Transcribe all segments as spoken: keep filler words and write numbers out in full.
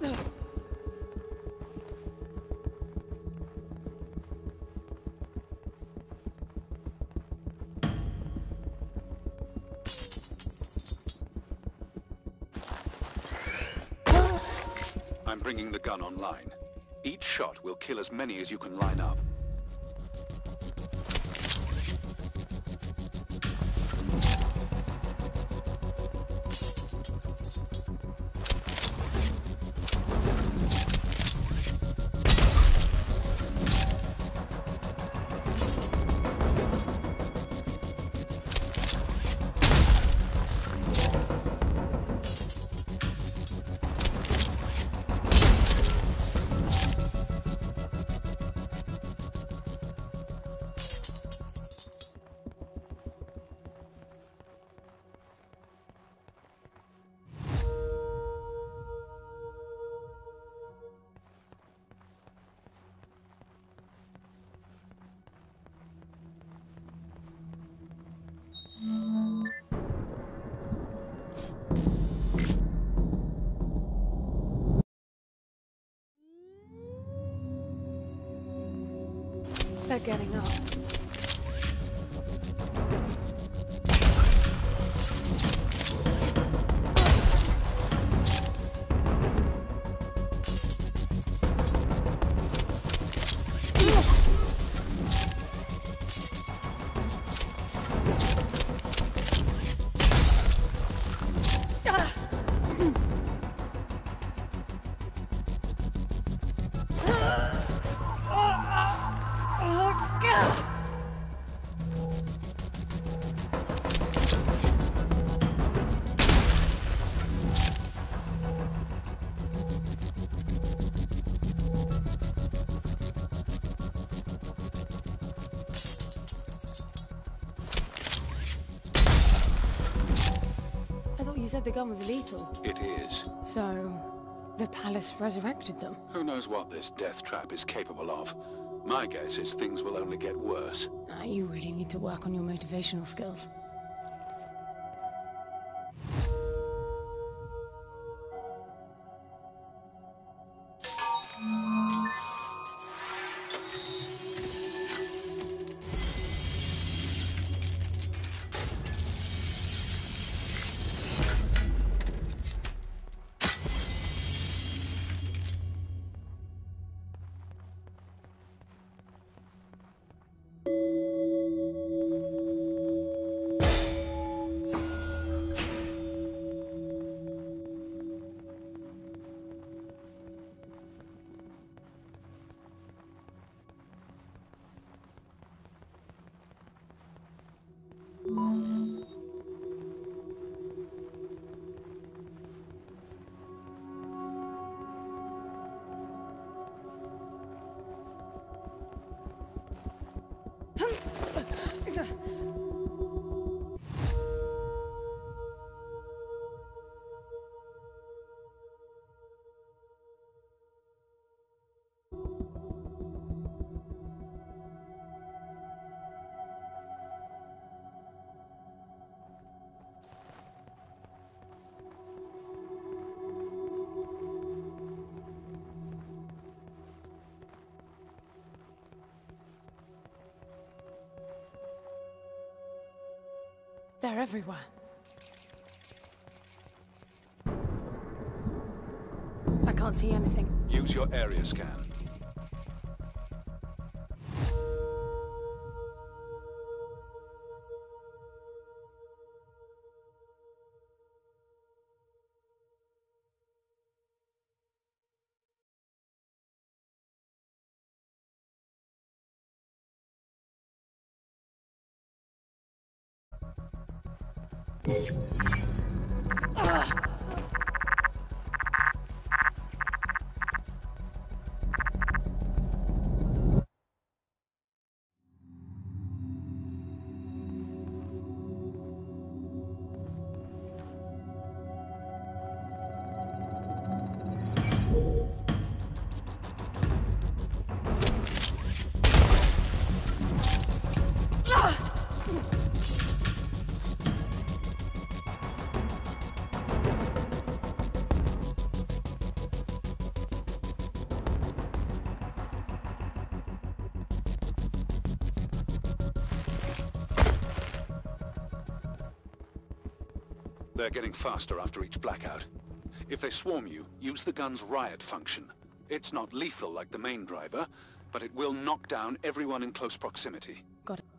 I'm bringing the gun online. Each shot will kill as many as you can line up. They're getting up. You said the gun was lethal. It is. So, the palace resurrected them? Who knows what this death trap is capable of? My guess is things will only get worse. Ah, you really need to work on your motivational skills. They're everywhere. I can't see anything. Use your area scan. They're getting faster after each blackout. If they swarm you, use the gun's riot function. It's not lethal like the main driver, but it will knock down everyone in close proximity. Got it.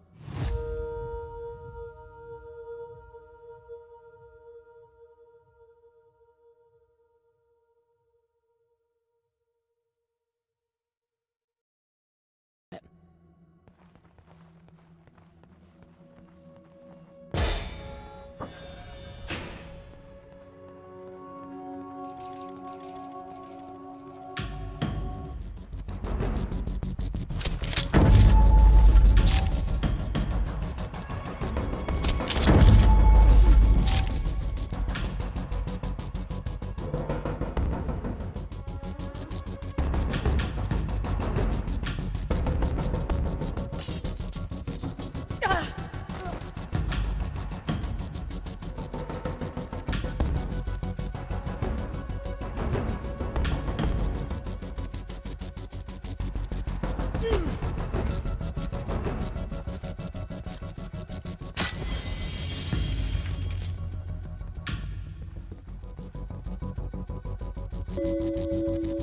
You